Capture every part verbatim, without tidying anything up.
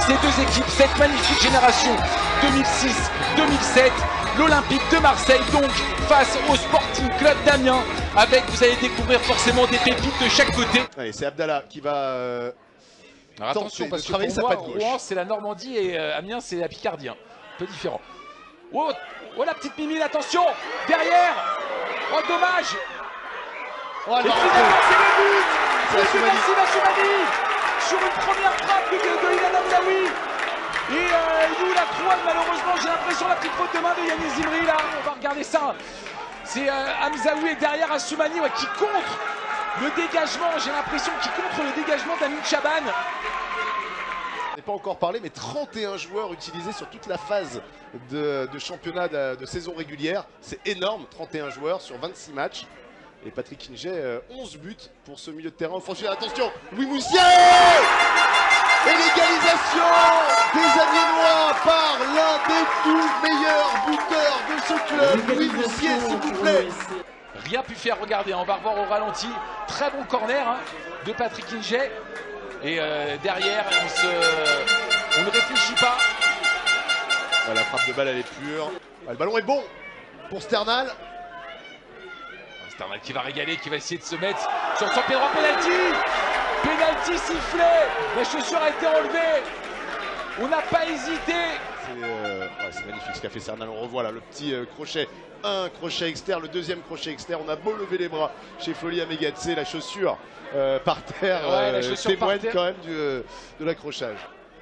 ces deux équipes, cette magnifique génération deux mille six deux mille sept, l'Olympique de Marseille donc face au Sporting Club d'Amiens, avec, vous allez découvrir forcément des pépites de chaque côté. Allez, c'est Abdallah qui va euh, Alors attention, parce que travailler pour sa moi, patte gauche. Rouen c'est la Normandie et euh, Amiens c'est la Picardie, hein. Un peu différent. Oh, oh la petite Mimile, attention, derrière. Oh dommage. Oh, et finalement c'est le but. C'est Le but Assoumani. d'Assine Assoumani sur une première frappe de, de Ilan Hamzaoui. Et euh, nous la croix, malheureusement j'ai l'impression la petite faute de main de Yanis Zimri là. On va regarder ça. C'est euh, Hamzaoui et derrière Assoumani, ouais, qui contre le dégagement. J'ai l'impression qu'il contre le dégagement d'Amin Chaban. On n'est pas encore parlé, mais trente et un joueurs utilisés sur toute la phase de, de championnat de, de saison régulière. C'est énorme, trente et un joueurs sur vingt-six matchs. Et Patrick Kinget, euh, onze buts pour ce milieu de terrain offensif. Attention, Louis Moussier. Et l'égalisation des Amiénois par l'un des tout meilleurs buteurs de ce club, Louis Moussier, s'il vous plaît. Rien pu faire, regardez, on va revoir au ralenti. Très bon corner hein, de Patrick Kinget. Et euh, derrière, on, se... on ne réfléchit pas. Ah, la frappe de balle, elle est pure. Ah, le ballon est bon pour Sternal. Sternal qui va régaler, qui va essayer de se mettre sur son pied droit, penalty. Penalty sifflé. La chaussure a été enlevée. On n'a pas hésité. C'est euh, ouais, magnifique ce qu'a fait Sternal. On revoit là le petit euh, crochet. Un crochet externe, le deuxième crochet externe. On a beau lever les bras chez Folie Amégatse, la chaussure euh, par terre ouais, euh, la chaussure témoigne par terre. quand même du, euh, de l'accrochage.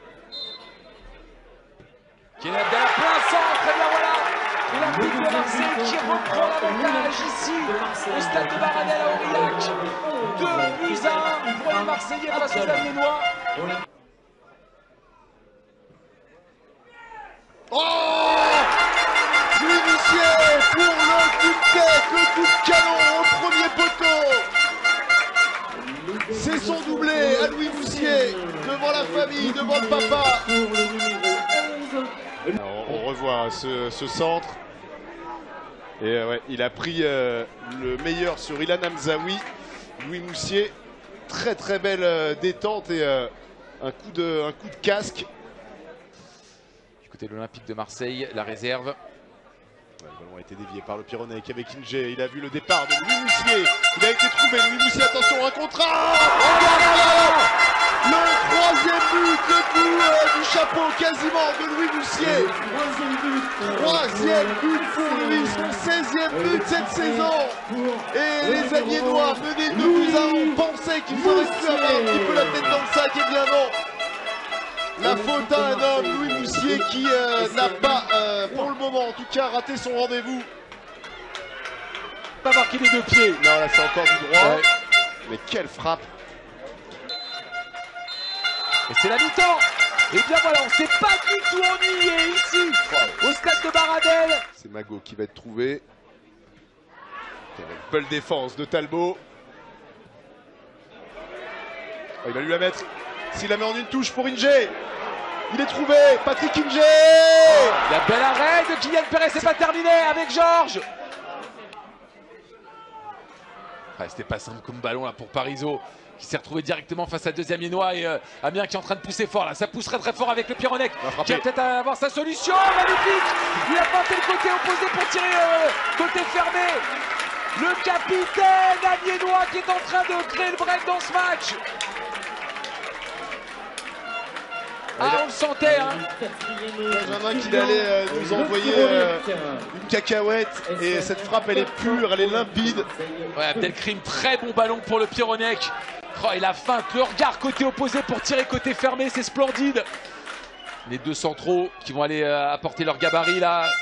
Kenan Abdallah, plein centre, et bien voilà. L'Olympique de Marseille qui reprend l'avantage ici au stade de Baradel à Aurillac. deux buts à un pour les Marseillais face aux Amiénois. Oh, Louis Moussier pour le coup de tête, le coup de canon au premier poteau. C'est son doublé à Louis Moussier devant la famille, devant le papa. Alors, on revoit ce, ce centre. Et euh, ouais, il a pris euh, le meilleur sur Ilan Hamzaoui. Louis Moussier, très très belle euh, détente et euh, un, coup de, un coup de casque. Du côté de l'Olympique de Marseille, la réserve. Ouais, le ballon a été dévié par le Pyrénéen avec Kinget. Il a vu le départ de Louis Moussier. Il a été trouvé. Louis Moussier, attention, un contrat. Oh, le troisième but, le coup euh, du chapeau quasiment de Louis Moussier. Troisième but. Troisième but pour lui, son seizième but cette saison. Et les Amiénois menés deux buts à un. On pensait qu'ils auraient pu avoir un petit peu la tête dans le sac. Et bien non. La faute à un homme, Louis Moussier, qui euh, n'a pas, euh, pour le moment en tout cas, raté son rendez-vous. Pas marqué les deux pieds. Non, là c'est encore du droit. Ouais. Mais quelle frappe. Et c'est la mi-temps. Et bien voilà, on s'est pas du tout ennuyé ici, au stade de Baradel. C'est Mago qui va être trouvé. Belle défense de Talbot. Oh, il va lui la mettre. S'il la met en une touche pour Inge. Il est trouvé, Patrick Inge. La belle arrêt de Kylian Perret, c'est pas terminé avec Georges. Ah, c'était pas simple comme ballon là pour Parisot, qui s'est retrouvé directement face à deux Amiénois et euh, Amiens qui est en train de pousser fort là. Ça pousserait très fort avec le Pyrénèque qui va peut-être avoir sa solution. Magnifique. Il a pas fait le côté opposé pour tirer euh, côté fermé. Le capitaine amiénois qui est en train de créer le break dans ce match. Ah, on le sentait, hein. Benjamin qui allait euh, nous envoyer euh, une cacahuète. Et cette frappe, elle est pure, elle est limpide. Ouais, Abdelkrim, très bon ballon pour le Pyrénèque. Oh, et la feinte, le regard côté opposé pour tirer côté fermé, c'est splendide. Les deux centraux qui vont aller euh, apporter leur gabarit là.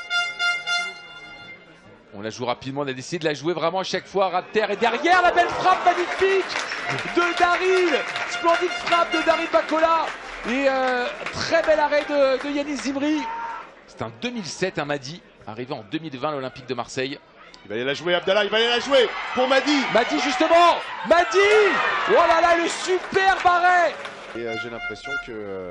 On la joue rapidement, on a décidé de la jouer vraiment à chaque fois. Rapter et derrière la belle frappe magnifique de Daryl. Splendide frappe de Daryl Bacola. Et euh, très bel arrêt de, de Yanis Zimri. C'est un deux mille sept, un Madi, arrivé en deux mille vingt à l'Olympique de Marseille. Il va aller la jouer, Abdallah, il va aller la jouer pour Madi. Madi justement, Madi. Oh là là, le superbe arrêt. Et euh, j'ai l'impression que euh,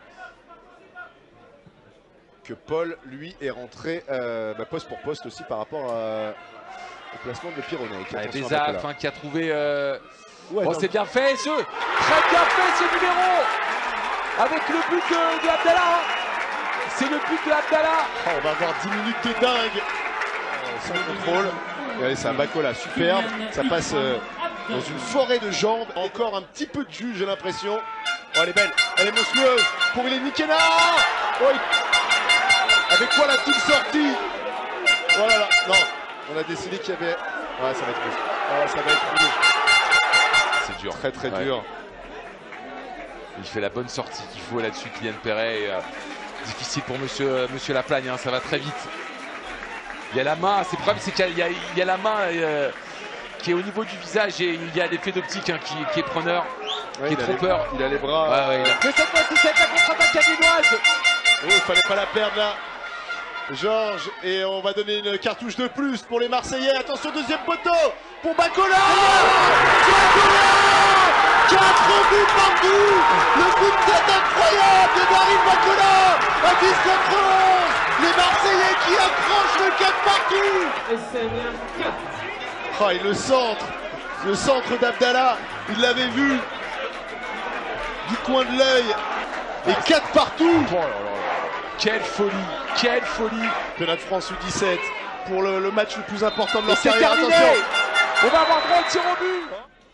que Paul, lui, est rentré euh, bah, poste pour poste aussi par rapport à, au placement de Pyrénéen. Ah, Bézaf hein, qui a trouvé... Euh... Ouais, oh, c'est bien fait, ce très bien fait ce numéro. avec le but de, de Abdallah. C'est le but de Abdallah. Oh, on va avoir dix minutes de dingue. Euh, sans contrôle. Et allez, c'est un Bacola superbe. Ça passe euh, dans une forêt de jambes. Encore un petit peu de jus, j'ai l'impression. Oh, elle est belle. Elle est monstrueuse. Pour Hélène Nikena. Oh, il... Avec quoi l'a-t-il sorti? Oh là là. Non. On a décidé qu'il y avait... Ouais, ça va être rouge. Oh, ça va être rouge. C'est dur. Très très ouais. dur. Il fait la bonne sortie qu'il faut là-dessus, Kylian Perret. Et, euh, difficile pour monsieur, euh, monsieur Laplagne, hein, ça va très vite. Il y a la main, c'est le problème, c'est qu'il y, y, y a la main euh, qui est au niveau du visage et il y a l'effet d'optique hein, qui, qui est preneur, Ouais, qui est trop les, peur. Il a les bras. Ouais, ouais, il a... Mais cette fois-ci, c'est la contre-attaque caninoise. Oh, il fallait pas la perdre là. Georges, et on va donner une cartouche de plus pour les Marseillais. Attention, deuxième poteau pour Bacola. Bacola, quatre buts partout. Le coup de tête incroyable de Daryl Bacola à dix contre onze. Les Marseillais qui accrochent le quatre partout. Oh, et le centre, le centre d'Abdallah, il l'avait vu du coin de l'œil. Et quatre partout. Oh là là. Quelle folie, quelle folie. Championnat de France U dix-sept pour le, le match le plus important de leur C'est carrière. terminé. Attention. On va avoir droit au tir au but.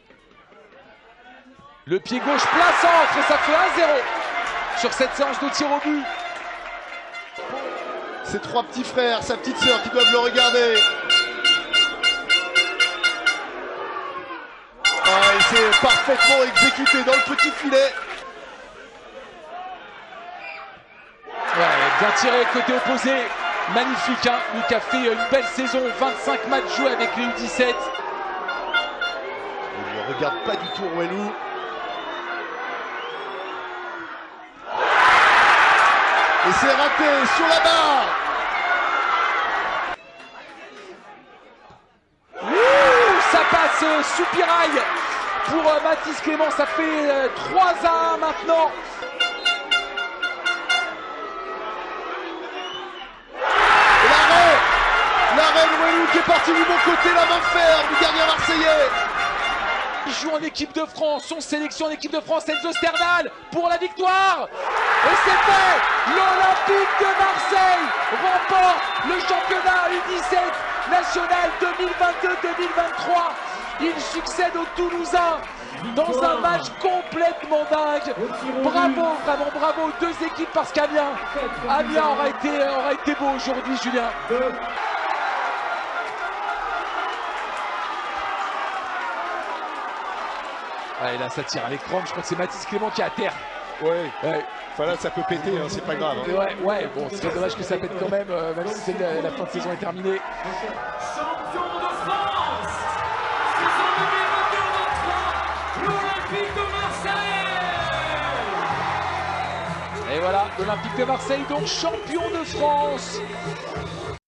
Le pied gauche plein centre et ça fait un zéro sur cette séance de tir au but. Ses trois petits frères, sa petite sœur qui doivent le regarder. Ah, et c'est parfaitement exécuté dans le petit filet. Ouais, bien tiré côté opposé, magnifique hein, lui qui a fait une belle saison, vingt-cinq matchs joués avec les U dix-sept. Il ne regarde pas du tout Rouelou. Et c'est raté sur la barre. Ouh, ça passe euh, sous piraille pour euh, Mathis Clément, ça fait euh, trois à un maintenant. L'arrêt de Rouelou qui est parti du bon côté, la main ferme du gardien marseillais. Il joue en équipe de France, son sélection en équipe de France, Enzo Sternal pour la victoire. Et c'est fait, l'Olympique de Marseille remporte le championnat U dix-sept national deux mille vingt-deux deux mille vingt-trois. Il succède aux Toulousains dans un match complètement dingue. Bravo, vraiment bravo aux deux équipes parce qu'Amiens Amiens aura été, aura été beau aujourd'hui, Julien. Allez, là ça tire avec Chrome, je crois que c'est Mathis Clément qui est à terre. Ouais. Ouais. Enfin là ça peut péter, hein, c'est pas grave. Hein. Ouais, ouais, bon, c'est dommage que ça pète quand même, euh, même si la, la fin de saison est terminée. Champion de France, saison deux mille vingt-deux vingt-trois, l'Olympique de Marseille. Et voilà, l'Olympique de Marseille, donc champion de France.